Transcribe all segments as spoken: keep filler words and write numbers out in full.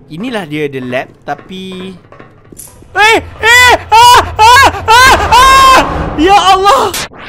inilah dia the lab. Tapi Eh Eh ah, ah, ah, ah! Ya Allah.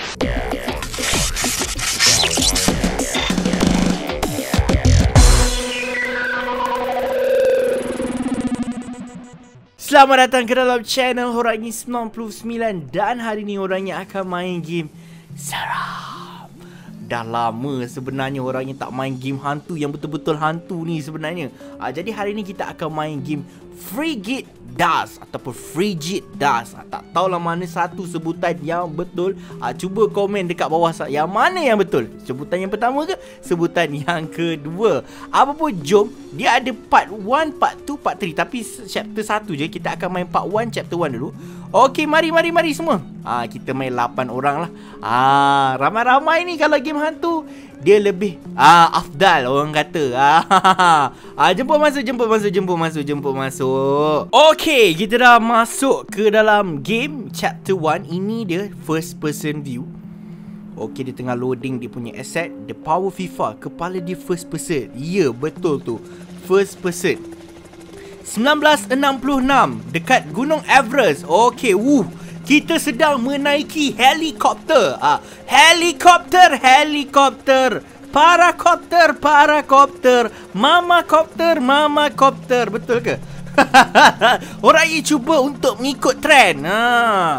Selamat datang ke dalam channel Horangi sembilan puluh sembilan. Dan hari ni orangnya akan main game seram. Dah lama sebenarnya orangnya tak main game hantu yang betul-betul hantu ni sebenarnya. ha, Jadi hari ni kita akan main game Frigid Dust ataupun Frigid Dust. ha, Tak tahulah mana satu sebutan yang betul. ha, Cuba komen dekat bawah yang mana yang betul. Sebutan yang pertama ke sebutan yang kedua. Apapun jom. Dia ada part one, part two, part three. Tapi chapter satu je. Kita akan main part one, chapter one dulu. Okey, mari, mari, mari semua. Ah, kita main lapan orang lah. Ah, ramai-ramai ni kalau game hantu dia lebih ah afdal orang kata. Ah, ah jemput masuk, jemput masuk, jemput masuk, jemput masuk. Okey, kita dah masuk ke dalam game chapter one. Ini dia first person view. Okey, dia tengah loading dia punya asset. The power FIFA, kepala dia first person. Ya, betul tu. First person. sembilan belas enam puluh enam dekat Gunung Everest. Okey, wuh. Kita sedang menaiki helikopter. Ah, helikopter, helikopter. Parakopter, parakopter. Mamakopter, mamakopter. Betul ke? Orang ini cuba untuk mengikut trend. Ha.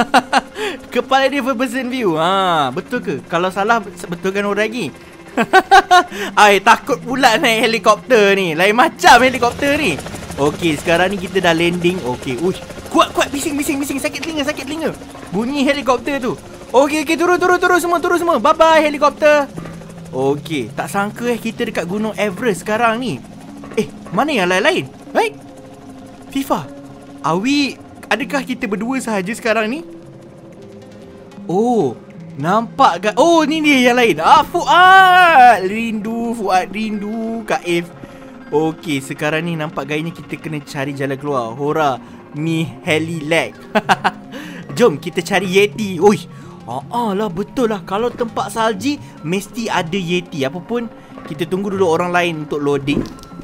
Kepala dia first person view. Ha, betul ke? Kalau salah betulkan orang lagi. Ai, takut pula naik helikopter ni. Lain macam helikopter ni. Okey, sekarang ni kita dah landing. Okey, ush. Kuat, kuat. Bising, bising, bising. Sakit telinga, sakit telinga. Bunyi helikopter tu. Okey, okey. Turun, turun, turun semua. Turun semua. Bye-bye helikopter. Okey, tak sangka eh kita dekat Gunung Everest sekarang ni. Eh, mana yang lain-lain? Hai? FIFA, Awi, adakah kita berdua sahaja sekarang ni? Oh, nampak kan? Oh, ni dia yang lain. Ah, Fuad. Rindu, Fuad rindu. Kak If. Okey, sekarang ni nampak gayanya kita kena cari jalan keluar. Hora, ni heli lag. Jom kita cari Yeti. Oi, ah, ah lah, betul lah. Kalau tempat salji mesti ada Yeti. Apapun, kita tunggu dulu orang lain untuk loading.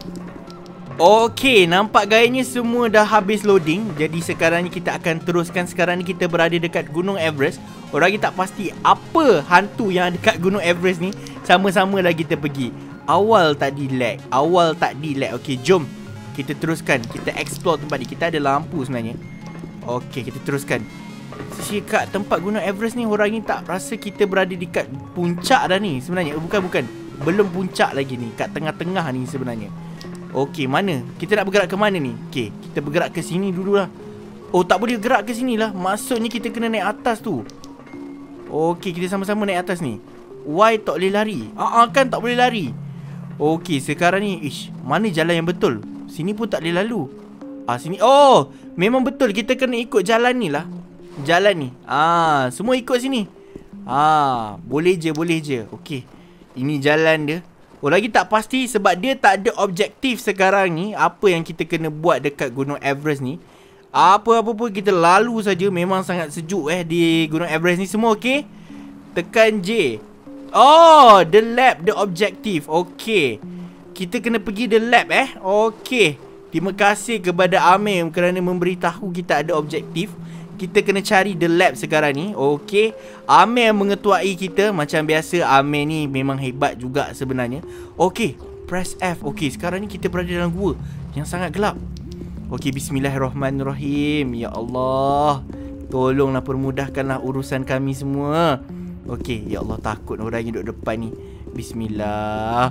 Okey, nampak gayanya semua dah habis loading. Jadi sekarang ni kita akan teruskan. Sekarang ni kita berada dekat Gunung Everest. Orang ni tak pasti apa hantu yang dekat Gunung Everest ni. Sama-sama lah kita pergi. Awal tak di lag. Awal tak di lag. Okey, jom kita teruskan. Kita explore tempat ni. Kita ada lampu sebenarnya. Okey, kita teruskan. Sisi kat tempat Gunung Everest ni, orang ni tak rasa kita berada dekat puncak dah ni sebenarnya. Bukan, bukan. Belum puncak lagi ni. Kat tengah-tengah ni sebenarnya. Okey, mana? Kita nak bergerak ke mana ni? Okey, kita bergerak ke sini dululah. Oh, tak boleh gerak ke sini lah. Maksudnya kita kena naik atas tu. Okey, kita sama-sama naik atas ni. Why tak boleh lari? Ah, ah kan tak boleh lari. Okey, sekarang ni ish, mana jalan yang betul? Sini pun tak boleh lalu. Ah, sini. Oh, memang betul kita kena ikut jalan ni lah. Jalan ni. Ah, semua ikut sini. Ah, boleh je, boleh je. Okey. Ini jalan dia. Oh, lagi tak pasti sebab dia tak ada objektif sekarang ni. Apa yang kita kena buat dekat Gunung Everest ni. Apa-apa pun kita lalu saja. Memang sangat sejuk eh di Gunung Everest ni. Semua okey? Tekan J. Oh, the lab, the objective. Okey. Kita kena pergi the lab eh. Okey. Terima kasih kepada Amir kerana memberitahu kita ada objektif. Kita kena cari the lab sekarang ni. Okey. Amir mengetuai kita. Macam biasa Amir ni memang hebat juga sebenarnya. Okey. Press F. Okey, sekarang ni kita berada dalam gua yang sangat gelap. Okey, bismillahirrahmanirrahim. Ya Allah, tolonglah permudahkanlah urusan kami semua. Okey, ya Allah, takut orang yang duduk depan ni. Bismillah.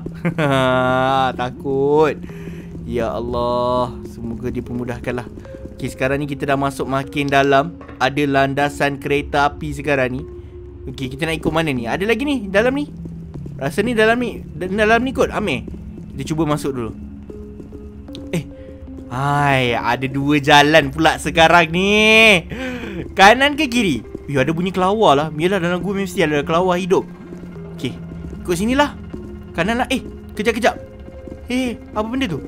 Takut. Ya Allah, semoga dia permudahkanlah. Okey, sekarang ni kita dah masuk makin dalam. Ada landasan kereta api sekarang ni. Okey, kita nak ikut mana ni? Ada lagi ni, dalam ni. Rasa ni dalam ni. Dalam ni kot, Amir. Kita cuba masuk dulu. Eh, hai, ada dua jalan pula sekarang ni. Kanan ke kiri? Eh, ada bunyi kelawar lah. Yalah, dalam gua mesti ada kelawar hidup. Okey, ikut sinilah. Kanan lah. Eh, kejap-kejap. Eh, apa benda tu?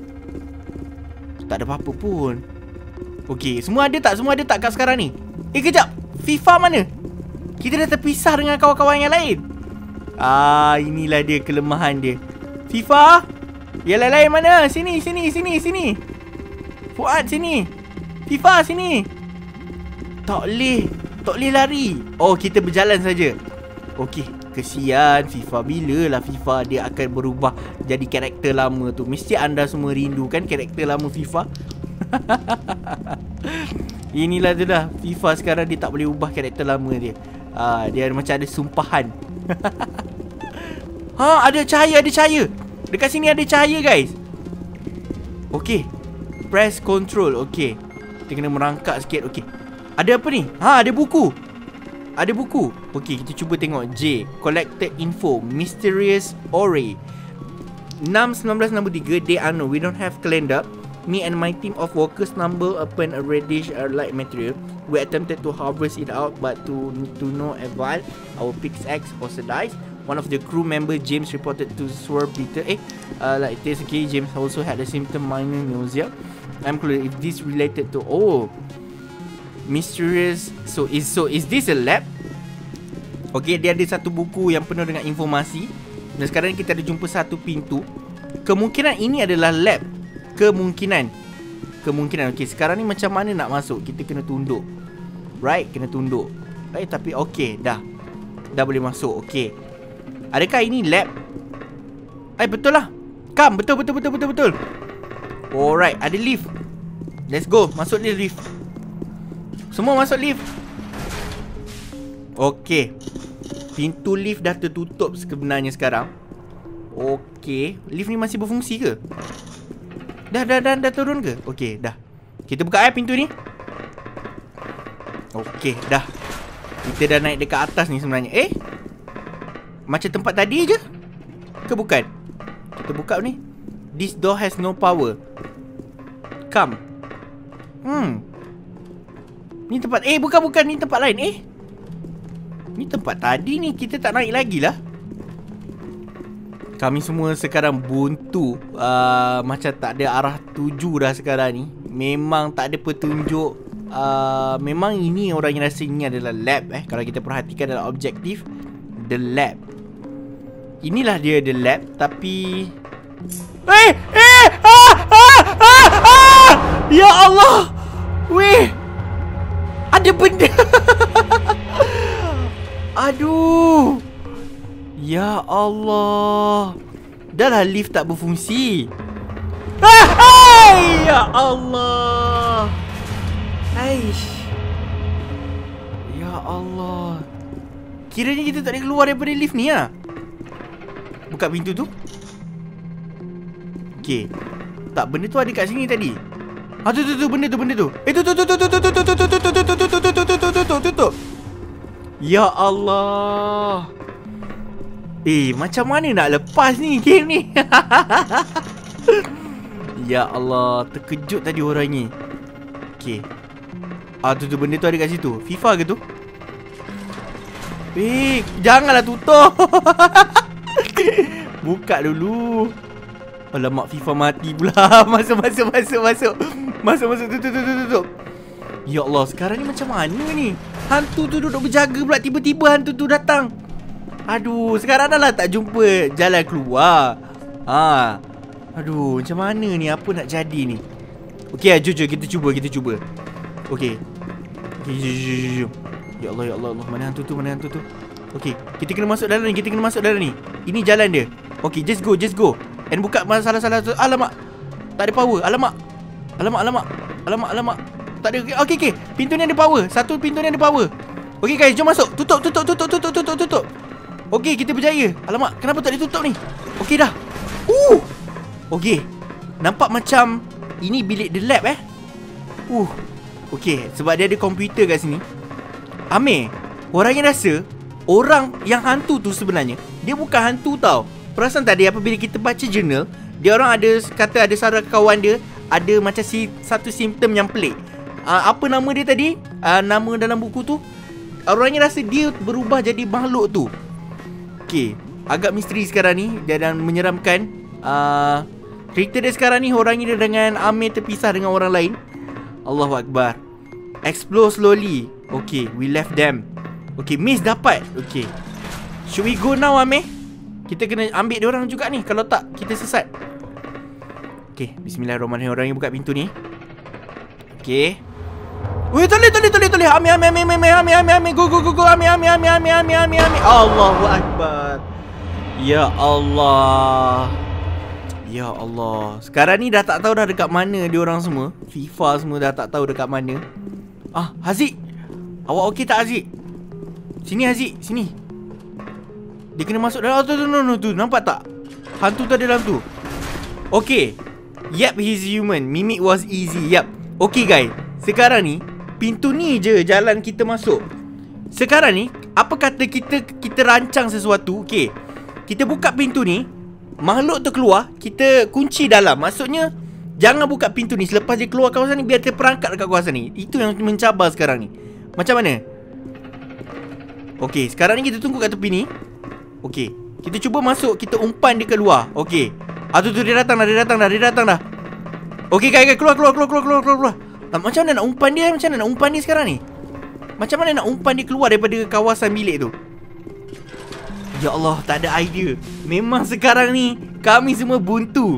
Tak ada apa-apa pun. Okey, semua ada tak? Semua ada tak kat sekarang ni? Eh, kejap. FIFA mana? Kita dah terpisah dengan kawan-kawan yang lain. Ah, inilah dia kelemahan dia. FIFA? Yang lain-lain mana? Sini, sini, sini, sini. Fuad sini. FIFA sini. Tak boleh. Tak boleh lari. Oh, kita berjalan saja. Okey, kesian FIFA. Bilalah FIFA dia akan berubah jadi karakter lama tu. Mesti anda semua rindu kan karakter lama FIFA? Inilah tu dah. FIFA sekarang dia tak boleh ubah karakter lama dia. Ah, dia macam ada sumpahan. Ha, ada cahaya, ada cahaya. Dekat sini ada cahaya, guys. Okey. Press control. Okey. Kita kena merangkak sikit. Okey. Ada apa ni? Ha, ada buku. Ada buku. Okey, kita cuba tengok. J. Collected info. Mysterious Ore. enam sembilan enam tiga. Day unknown. We don't have calendar. Me and my team of workers stumbled upon a reddish uh, light material. We attempted to harvest it out, but to to no avail. Our pickaxe also died. One of the crew member, James, reported to Sir Peter. Eh, uh, like this, okay, James also had a symptom minor nausea. I'm curious if this related to oh, mysterious. So is so is this a lab? Okay, dia ada satu buku yang penuh dengan informasi. Dan sekarang kita ada jumpa satu pintu. Kemungkinan ini adalah lab. Kemungkinan Kemungkinan. Okay, sekarang ni macam mana nak masuk? Kita kena tunduk. Right, kena tunduk. Eh, tapi okay, dah Dah boleh masuk, okay. Adakah ini lab? Eh, betul lah. Come, betul, betul, betul, betul, betul. Alright, ada lift. Let's go, masuk dia lift. Semua masuk lift. Okay. Pintu lift dah tertutup sebenarnya sekarang. Okay. Lift ni masih berfungsi ke? Dah, dah, dah, dah turun ke? Okey, dah. Kita buka eh pintu ni. Okey, dah. Kita dah naik dekat atas ni sebenarnya. Eh? Macam tempat tadi je? Ke bukan? Kita buka ni. This door has no power. Come. Hmm. Ni tempat. Eh, bukan, bukan. Ni tempat lain. Eh? Ni tempat tadi ni. Kita tak naik lagi lah. Kami semua sekarang buntu, uh, macam tak ada arah tuju dah sekarang ni. Memang tak ada petunjuk. uh, Memang ini orang yang rasa ini adalah lab eh. Kalau kita perhatikan dalam objektif, the lab. Inilah dia the lab. Tapi Eh Eh ah, ah, ah, ah! Ya Allah. Weh, ada benda. Aduh. Ya Allah. Dah lah lift tak berfungsi. Ah, ay, ya Allah. Aish. Ya Allah. Kiranya kita tak boleh keluar daripada lift ni lah. Buka pintu tu. Okay. Tak, benda tu ada kat sini tadi. Ah, tu tu tu benda tu benda tu. Eh, tu tu tu tu tu tu tu tu tu tu tu tu tu tu tu tu tu. Ya Allah. Eh, macam mana nak lepas ni game ni? Ya Allah, terkejut tadi orang ni. Okay. Ah, tu tu benda tu ada kat situ. FIFA ke tu? Eh, janganlah tutup. Buka dulu. Alamak, FIFA mati pula. Masuk, masuk, masuk, masuk. Masuk, masuk, tutup, tutup, tutup. Ya Allah, sekarang ni macam mana ni? Hantu tu duduk berjaga pula. Tiba-tiba hantu tu datang. Aduh, sekarang dah lah tak jumpa jalan keluar. Ha. Aduh, macam mana ni? Apa nak jadi ni? Okey, jom, jom, kita cuba, kita cuba. Okey. Okey, jom, jom, jom, jom. Ya Allah, ya Allah, Allah. Mana hantu tu, mana hantu tu? Okey, kita kena masuk dalam ni, kita kena masuk dalam ni. Ini jalan dia. Okey, just go, just go. And buka salah-salah tu. Alamak. Tak ada power. Alamak. Alamak, alamak. Alamak, alamak. Tak ada. Okey, okey. Pintu ni ada power. Satu pintu ni ada power. Okey guys, jom masuk. Tutup, tutup, tutup, tutup, tutup, tutup. Okey, kita berjaya. Alamak, kenapa tak ditutup ni? Okey dah. Uh. Okey. Nampak macam ini bilik the lab eh. Uh. Okey, sebab dia ada komputer kat sini. Amir, orang yang rasa orang yang hantu tu sebenarnya dia bukan hantu tau. Perasan tadi apabila kita baca jurnal, dia orang ada kata ada saudara kawan dia ada macam si satu simptom yang pelik. Uh, apa nama dia tadi? Uh, nama dalam buku tu. Orangnya rasa dia berubah jadi makhluk tu. Okay, agak misteri sekarang ni. Dia dan menyeramkan. uh, Cerita dia sekarang ni, orang ni dengan Amir terpisah dengan orang lain. Allahu Akbar. Explore slowly. Okay, we left them. Okay, miss dapat. Okay, should we go now Amir? Kita kena ambil dia orang juga ni. Kalau tak, kita sesat. Okay, bismillahirrahmanirrahim. Orang yang buka pintu ni. Okay. Weh, toleh, toleh, toleh, toleh. Ami, ami, ami, ami, ami, ami, ami. Go, go, go, go. Ami, ami, ami, ami, ami, ami, ami. Allahu Akbar. Ya Allah. Ya Allah. Sekarang ni dah tak tahu dah dekat mana dia orang semua. FIFA semua dah tak tahu dekat mana. Ah, Haziq. Awak okey tak, Haziq? Sini, Haziq. Sini. Dia kena masuk dalam. Oh, tu, tu, tu, tu, tu. Nampak tak? Hantu tu ada dalam tu. Okay. Yep, he's human. Mimic was easy. Yep. Okay, guys. Sekarang ni, pintu ni je jalan kita masuk. Sekarang ni, apa kata kita kita rancang sesuatu. Okay. Kita buka pintu ni. Makhluk tu keluar. Kita kunci dalam. Maksudnya, jangan buka pintu ni. Selepas dia keluar kawasan ni, biar terperangkap dekat kawasan ni. Itu yang mencabar sekarang ni. Macam mana? Okay. Sekarang ni kita tunggu kat tepi ni. Okay. Kita cuba masuk. Kita umpan dia keluar. Okay. Ah, tu, tu dia datang dah, dia datang dah, dia datang dah. Okey, guys, guys, keluar, keluar, keluar, keluar, keluar, keluar, keluar. Nah, macam mana nak umpan dia? Macam mana nak umpan dia sekarang ni? Macam mana nak umpan dia keluar daripada kawasan bilik tu? Ya Allah, tak ada idea. Memang sekarang ni kami semua buntu.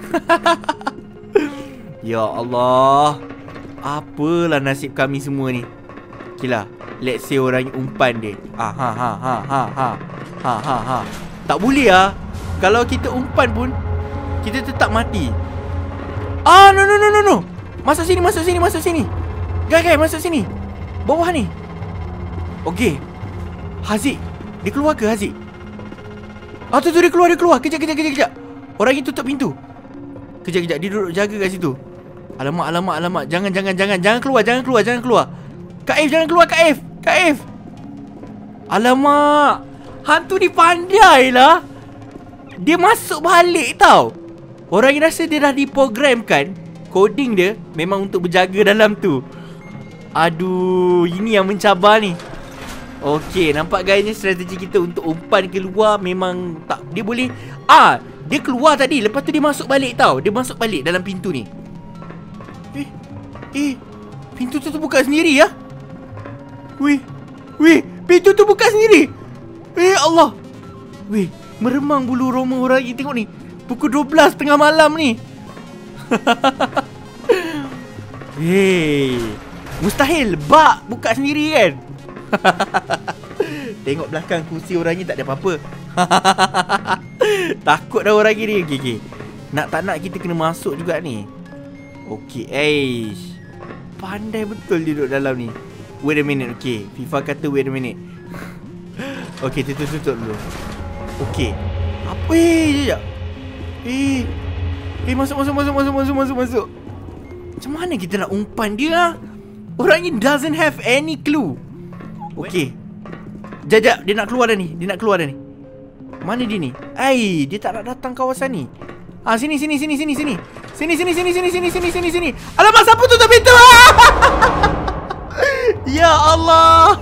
Ya Allah. Apalah nasib kami semua ni. Okay lah, let's say orang umpan dia. Ah, ha, ha, ha, ha, ha. Ha, ha, ha. Tak boleh lah. Kalau kita umpan pun kita tetap mati. Ah, no, no, no, no, no. Masuk sini, masuk sini, masuk sini. Guys, guys, masuk sini. Bawah ni. Okay. Haziq. Dia keluar ke, Haziq? Ah, tu, tu, dia keluar, dia keluar. Kejap, kejap, kejap, kejap. Orang ni tutup pintu. Kejap, kejap. Dia duduk jaga kat situ. Alamak, alamak, alamak. Jangan, jangan, jangan. Jangan keluar, jangan keluar, jangan keluar. Kak If, jangan keluar, Kak If. Kak If. Alamak. Hantu ni pandai lah. Dia masuk balik tau. Orang yang rasa dia dah diprogramkan. Coding dia memang untuk berjaga dalam tu. Aduh, ini yang mencabar ni. Okey, nampak guys ni strategi kita untuk umpan keluar memang tak. Dia boleh. Ah, dia keluar tadi. Lepas tu dia masuk balik tau. Dia masuk balik dalam pintu ni. Eh, eh, pintu tu terbuka sendiri ya. Weh, weh, pintu tu buka sendiri. Eh Allah. Weh, meremang bulu roma orang ni. Tengok ni. Pukul dua belas tengah malam ni. Hei, mustahil bak buka sendiri kan. Tengok belakang kursi orang ni tak ada apa-apa. Takut dah orang ni. Okay, okay. Nak tak nak kita kena masuk juga ni. Okay, eish. Pandai betul dia duduk dalam ni. Wait a minute, okay. FIFA kata wait a minute. Okay, tutup-tutup dulu. Okay. Apa eh? Eh, eh masuk, masuk, masuk, masuk, masuk, masuk, masuk. Macam mana kita nak umpan dia? Orang ni doesn't have any clue. Okay. Jajak, dia nak keluar dah ni. Dia nak keluar dah ni. Mana dia ni? Ai, dia tak nak datang kawasan ni. Ah, sini, sini, sini, sini, sini. Sini, sini, sini, sini, sini, sini, sini, sini. Alamak, siapa tutup pintu? Ya Allah.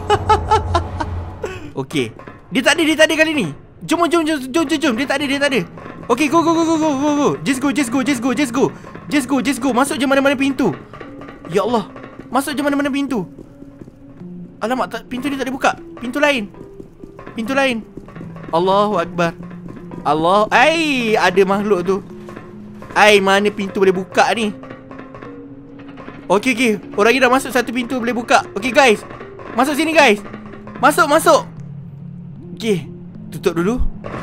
Okay. Dia tak ada, dia tak ada kali ni. Jom, jom, jom, jom, jom, jom. Dia tak ada, dia tak ada. Okay, go, go, go, go, go, go, go. Just go, just go, just go, just go. Just go, just go. Masuk je mana-mana pintu. Ya Allah. Masuk je mana-mana pintu. Alamak, tak, pintu ni tak dibuka. Pintu lain. Pintu lain. Allahu Akbar. Allah. Ai, ada makhluk tu. Ai, mana pintu boleh buka ni? Okay, okay. Orang ni dah masuk satu pintu boleh buka. Okay, guys. Masuk sini, guys. Masuk, masuk. Okay. Tutup dulu.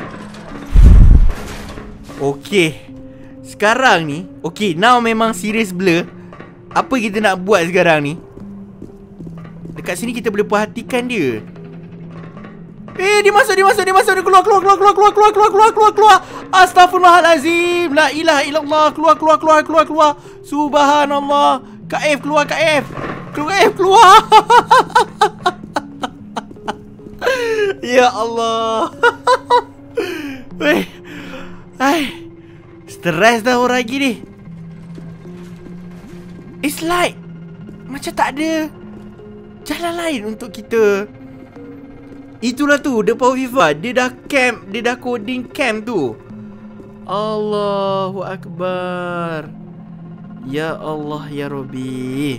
Okay. Sekarang ni, okay, now memang serious blur. Apa kita nak buat sekarang ni? Dekat sini kita boleh perhatikan dia. Eh, dia masuk, dia masuk, dia masuk. Dia keluar, keluar, keluar, keluar, keluar, keluar, keluar, keluar, keluar, keluar. Astaghfirullahalazim. La ilaha illallah. Keluar, keluar, keluar, keluar, keluar. Subhanallah. Kak F, keluar, Kak F. Keluar, F, keluar. Ya Allah. Weh. Hai. Stress dah orang lagi ni. It's like macam tak ada jalan lain untuk kita. Itulah tu, the power FIFA. Dia dah camp, dia dah coding camp tu. Allahu Akbar. Ya Allah, Ya Rabbi.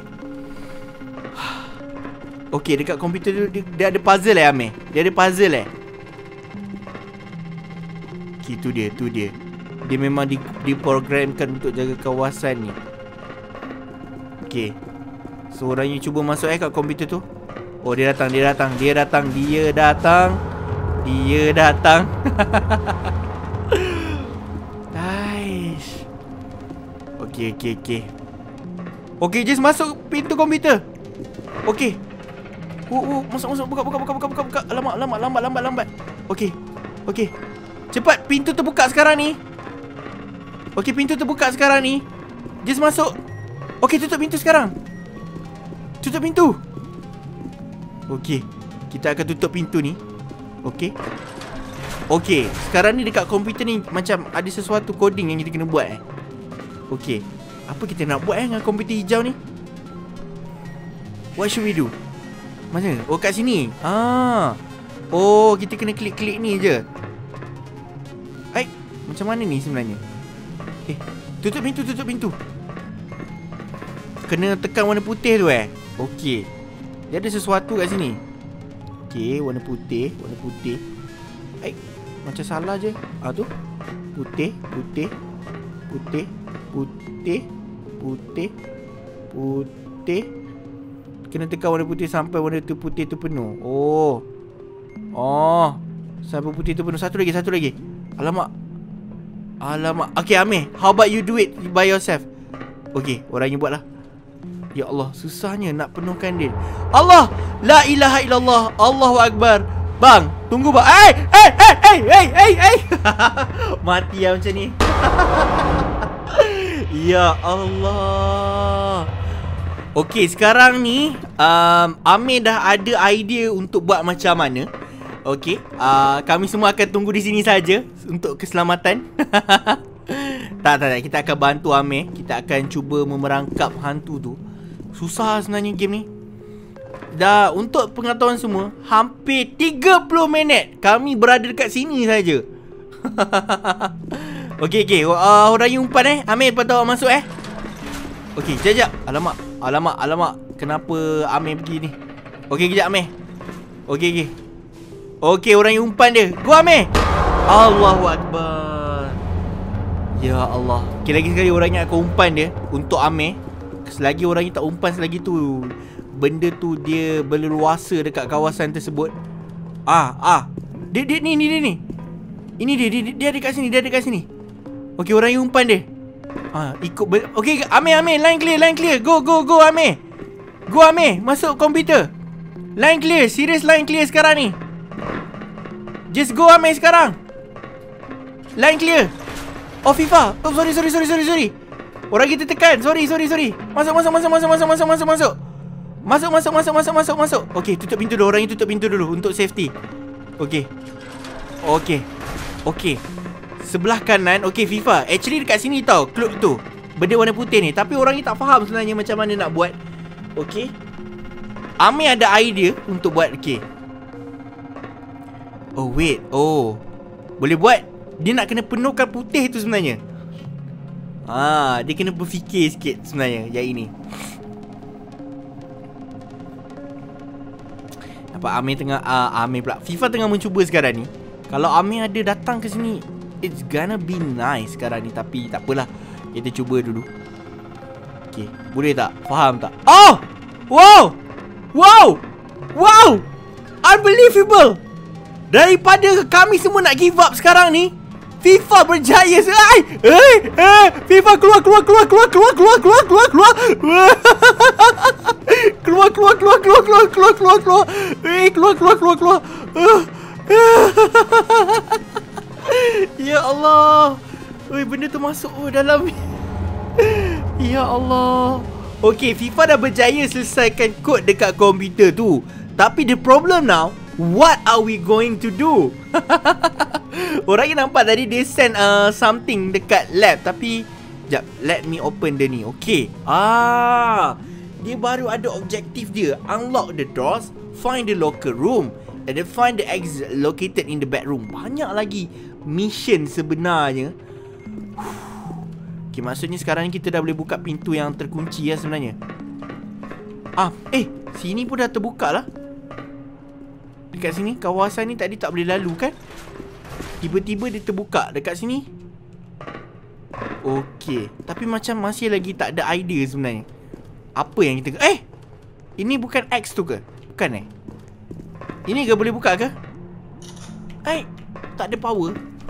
Okay, dekat komputer tu dia, dia ada puzzle eh, Amir? Dia ada puzzle eh? Okay, tu dia, tu dia. Dia memang di, diprogramkan untuk jaga kawasan ni. Okay. So orangnya cuba masuk eh kat komputer tu. Oh dia datang, dia datang, dia datang, dia datang. Dia datang. Aish. Okay, okay, okay. Okay, just masuk pintu komputer. Okay. Oh, oh, masuk, masuk, buka, buka, buka, buka, buka, buka. Alamak, lambat, lambat, lambat, lambat. Okay, okay. Cepat, pintu terbuka sekarang ni. Okay, pintu terbuka sekarang ni. Just masuk. Okay, tutup pintu sekarang. Tutup pintu. Okay, kita akan tutup pintu ni. Okay. Okay, sekarang ni dekat komputer ni macam ada sesuatu coding yang kita kena buat eh. Okay, apa kita nak buat eh dengan komputer hijau ni? What should we do? Mana? Oh, kat sini. Ah. Oh, kita kena klik-klik ni je. Eh, macam mana ni sebenarnya? Eh, tutup pintu, tutup pintu. Kena tekan warna putih tu eh. Okey. Dia ada sesuatu kat sini. Okey, warna putih, warna putih. Eh, macam salah je. Ah tu. Putih, putih. Putih, putih, putih, putih. Kena tekan warna putih sampai warna tu putih tu penuh. Oh. Oh. Sampai putih tu penuh. Satu lagi, satu lagi. Alamak. Alamak. Okay, Amir, how about you do it by yourself? Okay, orangnya buatlah. Ya Allah, susahnya nak penuhkan dia. Allah, la ilaha illallah, Allahu akbar. Bang, tunggu bang. Eh, eh, eh, eh, eh, eh, eh. Mati lah macam ni. Ya Allah. Okay, sekarang ni um, Amir dah ada idea untuk buat macam mana. Okay, uh, kami semua akan tunggu di sini saja untuk keselamatan. Tak, tak, tak. Kita akan bantu Amir. Kita akan cuba memerangkap hantu tu. Susah sebenarnya game ni. Dah, untuk pengetahuan semua, hampir tiga puluh minit kami berada dekat sini saja. Okay, okay. Uh, Orang umpan eh. Amir, patut awak masuk eh. Okay, sekejap, sekejap. Alamak, alamak, alamak. Kenapa Amir pergi ni? Okay, kejap Amir. Okay, okay. Okay, orang yang umpan dia. Go Amir. Allahu Akbar. Ya Allah. Okay, lagi sekali orang yang akan umpan dia untuk Amir. Selagi orang yang tak umpan selagi tu, benda tu dia berleluasa dekat kawasan tersebut. Ah, ah. Dia, dia ni, ni, dia ni. Ini dia, dia, dia ada kat sini, dia ada kat sini. Okay, orang yang umpan dia. Ah, ikut. Okay, Amir, Amir, line clear, line clear. Go, go, go Amir. Go Amir, masuk komputer. Line clear, serious line clear sekarang ni. Just go Amir sekarang. Line clear. Oh FIFA. Oh sorry sorry sorry sorry sorry. Orang kita tekan. Sorry sorry sorry. Masuk masuk masuk masuk masuk masuk masuk masuk. Masuk masuk masuk masuk masuk masuk. Okey, tutup pintu dulu. Orang ini tutup pintu dulu untuk safety. Okey. Okey. Okey. Sebelah kanan. Okey FIFA. Actually dekat sini tau clue tu. Benda warna putih ni. Tapi orang ni tak faham sebenarnya macam mana nak buat. Okey. Amir ada idea untuk buat. Okey. Oh wait. Oh, boleh buat. Dia nak kena penuhkan putih tu sebenarnya. Ah, dia kena berfikir sikit sebenarnya yang ini. Nampak Amir tengah uh, Amir pula FIFA tengah mencuba sekarang ni. Kalau Amir ada datang ke sini, it's gonna be nice sekarang ni. Tapi tak apalah, kita cuba dulu. Okay, boleh tak? Faham tak? Oh, wow, wow, wow, unbelievable. Daripada kami semua nak give up sekarang ni, FIFA berjaya. Ai, eh, eh, FIFA keluar keluar keluar keluar keluar keluar keluar keluar keluar. Keluar keluar keluar keluar keluar keluar keluar keluar. Eh, keluar keluar keluar keluar. Ya Allah. Oi, benda tu masuk oh, dalam. Ya Allah. Okey, FIFA dah berjaya selesaikan kod dekat komputer tu. Tapi the problem now, what are we going to do? Orang yang nampak tadi dia send uh, something dekat lab. Tapi jap, let me open dia ni. Okay. Ah, dia baru ada objektif dia. Unlock the doors, find the locker room, and then find the exit located in the bedroom. Banyak lagi mission sebenarnya. Okay, maksudnya sekarang ni kita dah boleh buka pintu yang terkunci ya sebenarnya. Ah, eh, sini pun dah terbuka lah. Dekat sini, kawasan ni tadi tak boleh lalu kan? Tiba-tiba dia terbuka dekat sini. Okey. Tapi macam masih lagi tak ada idea sebenarnya. Apa yang kita... Eh! Ini bukan X tu ke? Bukan eh? Ini ke boleh buka ke? Eh! Tak ada power.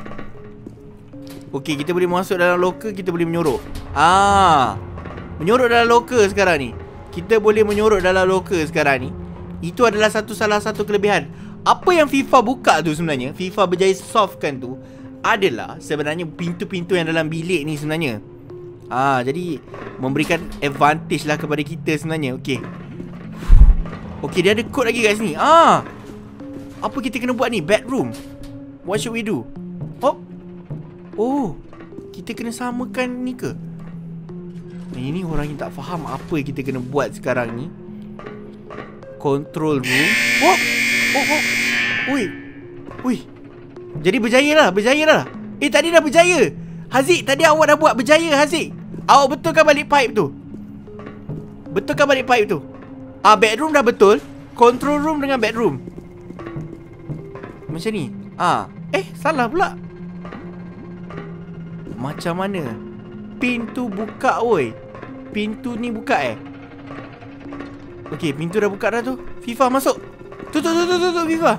Okey, kita boleh masuk dalam locker. Kita boleh menyorok. Ah, menyorok dalam locker sekarang ni. Kita boleh menyorok dalam locker sekarang ni. Itu adalah satu salah satu kelebihan. Apa yang FIFA buka tu sebenarnya, FIFA berjaya softkan tu adalah sebenarnya pintu-pintu yang dalam bilik ni sebenarnya. Ah, jadi memberikan advantage lah kepada kita sebenarnya. Okey. Okey, dia ada kod lagi kat sini. Ah. Apa kita kena buat ni? Bedroom. What should we do? Oh. Oh. Kita kena samakan ni ke? Ini orang yang tak faham apa yang kita kena buat sekarang ni. Control room. Oh. Oh, oh. Ui. Ui. Jadi berjaya lah, berjaya lah. Eh, tadi dah berjaya. Haziq, tadi awak dah buat berjaya, Haziq. Awak betulkan balik pipe tu. Betulkan balik pipe tu. Ah, bedroom dah betul. Control room dengan bedroom. Macam ni. Ah, eh, salah pula. Macam mana? Pintu buka, oi. Pintu ni buka eh. Okey, pintu dah buka dah tu. FIFA masuk. Tutup, tutup, tutup, FIFA.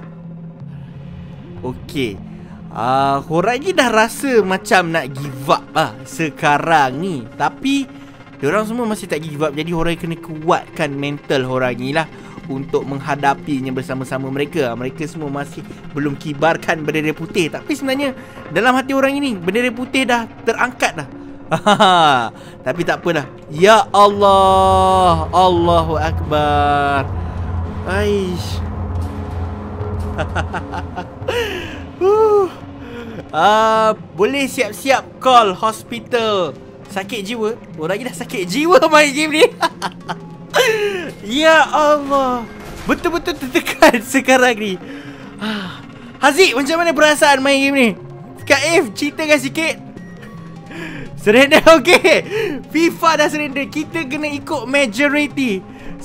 Okey. Ah, uh, korang ni dah rasa macam nak give up lah sekarang ni. Tapi diorang semua masih tak give up. Jadi korang kena kuatkan mental korang ni lah untuk menghadapinya bersama-sama mereka. Mereka semua masih belum kibarkan bendera putih. Tapi sebenarnya dalam hati orang ini bendera putih dah terangkat dah. Tapi tak apalah. Ya Allah, Allahu Akbar. Aish. uh. Uh, boleh siap-siap call hospital. Sakit jiwa. Orang ni dah sakit jiwa main game ni. Ya Allah, betul-betul tertekan sekarang ni. Haziq, macam mana perasaan main game ni? Kak If, ceritakan sikit. Surrender, okey. FIFA dah surrender. Kita kena ikut majority.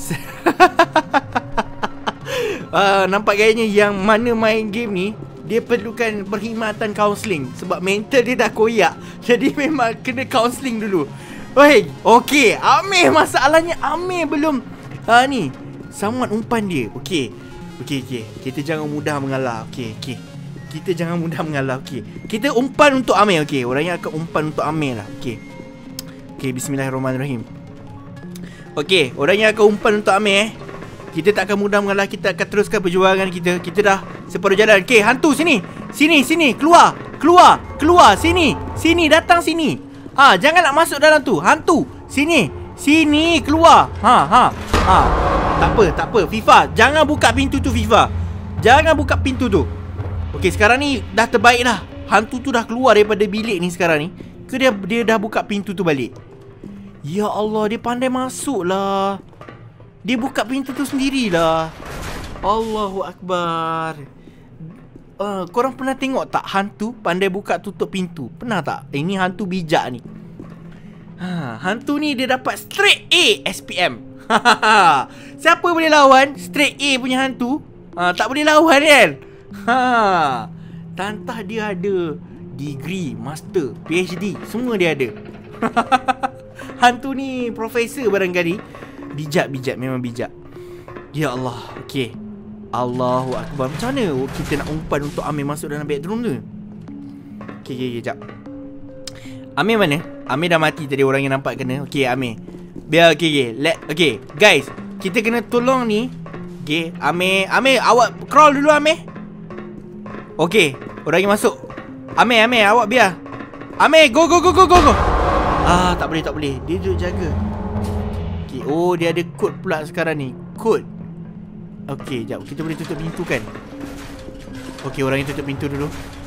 uh, Nampak gayanya yang mana main game ni dia perlukan perkhidmatan kaunseling. Sebab mental dia dah koyak. Jadi memang kena kaunseling dulu. Oi, okey. Amir, masalahnya Amir belum ha, ni someone umpan dia. Okey. Okey, okey. Kita jangan mudah mengalah. Okey, okey. Kita jangan mudah mengalah. Okey. Kita umpan untuk Amir. Okey, orangnya akan umpan untuk Amir lah. Okey. Okey, bismillahirrahmanirrahim. Okey, orangnya akan umpan untuk Amir eh. Kita tak akan mudah mengalah. Kita akan teruskan perjuangan kita. Kita dah separuh jalan. Okey, hantu sini. Sini, sini. Keluar. Keluar. Keluar. Sini. Sini. Datang sini. Ha, jangan nak masuk dalam tu. Hantu. Sini. Sini. Keluar. Ha, ha. Ha. Tak apa, tak apa. FIFA, jangan buka pintu tu, FIFA. Jangan buka pintu tu. Okey, sekarang ni dah terbaik dah. Hantu tu dah keluar daripada bilik ni sekarang ni. Ke dia, dia dah buka pintu tu balik? Ya Allah, dia pandai masuk lah. Dia buka pintu tu sendirilah. Allahu Akbar. Uh, korang pernah tengok tak hantu pandai buka tutup pintu? Pernah tak? Ini hantu bijak ni. Ha, hantu ni dia dapat straight A S P M. Siapa boleh lawan straight A punya hantu? Ha, tak boleh lawan kan? Ha, tantah dia ada degree, master, P H D, semua dia ada. Hantu ni profesor barangkali. Bijak-bijak, memang bijak. Ya Allah. Okey. Allahu Akbar. Macam mana kita nak umpan untuk Amir masuk dalam bedroom tu? Okey, okey, okey, jap. Amir mana? Amir dah mati tadi, orang yang nampak kena. Okey, Amir. Biar, okey, okey. Let, okey. Guys, kita kena tolong ni. Okey, Amir. Amir, awak crawl dulu, Amir. Okey, orang yang masuk. Amir, Amir, awak biar. Amir, go, go, go, go, go, go. Ah, tak boleh, tak boleh. Dia duduk jaga. Okey, oh, dia ada kod pula sekarang ni. Kod. Okey, jap. Kita boleh tutup pintu kan? Okey, orang yang tutup pintu dulu.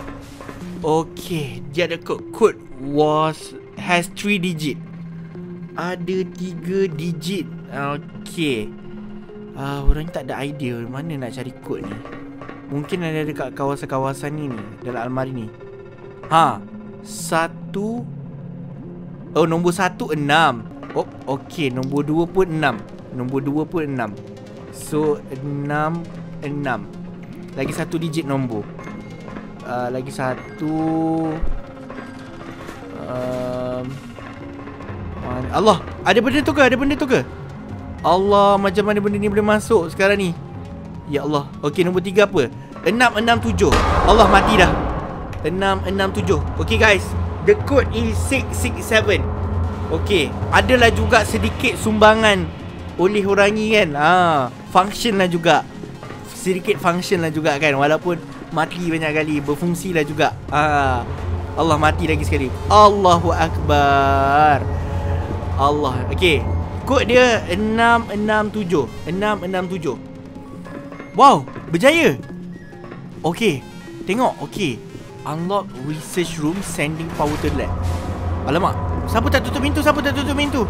Okey, dia ada kod. Kod was has three digit. Ada tiga digit. Okey. Ah, uh, orang tak ada idea mana nak cari kod ni. Mungkin ada dekat kawasan-kawasan ni ni, dalam almari ni. Ha, satu. Oh, nombor satu enam. Oh, okey, nombor dua pun enam. Nombor dua pun enam. So, enam, enam. Lagi satu digit nombor. Uh, lagi satu. Uh, um, mana? Allah, ada benda tu ke? Ada benda tu ke? Allah, macam mana benda ni boleh masuk sekarang ni? Ya Allah. Okey, nombor tiga apa? enam enam tujuh. Allah, mati dah. enam enam tujuh. Okey guys, the code is six six seven. Okey, adalah juga sedikit sumbangan oleh orang ni kan. Ha, function lah juga. Sedikit function lah juga kan. Walaupun mati banyak kali, berfungsi lah juga. Ha, Allah, mati lagi sekali. Allahu Akbar. Allah. Okey, kod dia enam enam tujuh. enam enam tujuh. Wow, berjaya. Okey, tengok. Okey, unlock research room, sending power to lab. Alamak, siapa tak tutup pintu? Siapa tak tutup pintu?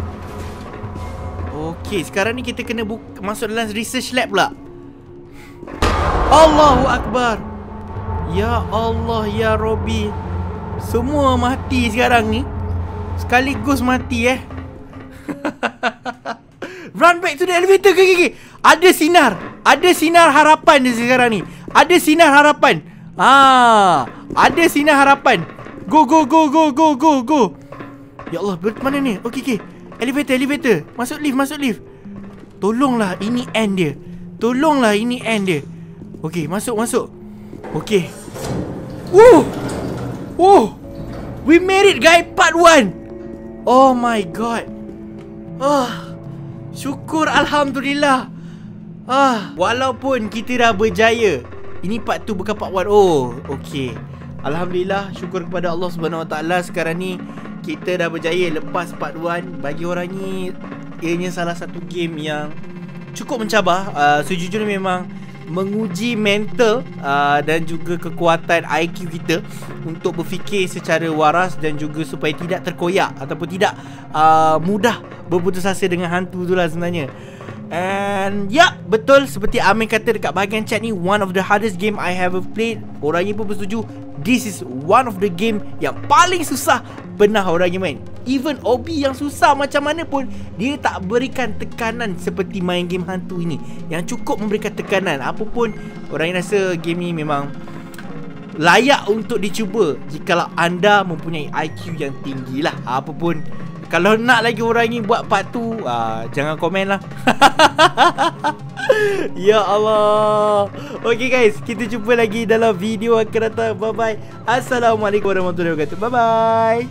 Okey, sekarang ni kita kena buka, masuk dalam research lab pula. Allahu Akbar. Ya Allah, ya Rabbi. Semua mati sekarang ni. Sekaligus mati eh. Run back to the elevator. Okay, okay, okay. Ada sinar. Ada sinar harapan di sekarang ni. Ada sinar harapan. Ah, ada sinar harapan. Go, go, go, go, go, go, go. Ya Allah, mana ni? Okay, okay. Elevator, elevator. Masuk lift, masuk lift. Tolonglah, ini end dia. Tolonglah, ini end dia. Okay, masuk, masuk. Okay. Woo! Woo! We made it, guys. Part one. Oh my god. Ah, syukur, Alhamdulillah. Ah, walaupun kita dah berjaya. Ini part tu bukan part one. Oh, okay. Alhamdulillah, syukur kepada Allah Subhanahu Wa Taala. Sekarang ni kita dah berjaya lepas part one. Bagi orang ni, ianya salah satu game yang cukup mencabar. uh, Sejujurnya memang menguji mental uh, dan juga kekuatan I Q kita untuk berfikir secara waras dan juga supaya tidak terkoyak ataupun tidak uh, mudah berputus asa dengan hantu tu lah sebenarnya. And ya, yeah, betul seperti Amin kata dekat bahagian chat ni, one of the hardest game I have played. Orangnya pun bersetuju, this is one of the game yang paling susah pernah orangnya main. Even Obi yang susah macam mana pun, dia tak berikan tekanan seperti main game hantu ini, yang cukup memberikan tekanan. Apapun, orangnya rasa game ni memang layak untuk dicuba jikalau anda mempunyai I Q yang tinggi lah. Apapun, kalau nak lagi orang ni buat part tu, uh, jangan komen lah. Ya Allah. Okay guys, kita jumpa lagi dalam video akan datang. Bye bye. Assalamualaikum warahmatullahi wabarakatuh. Bye bye.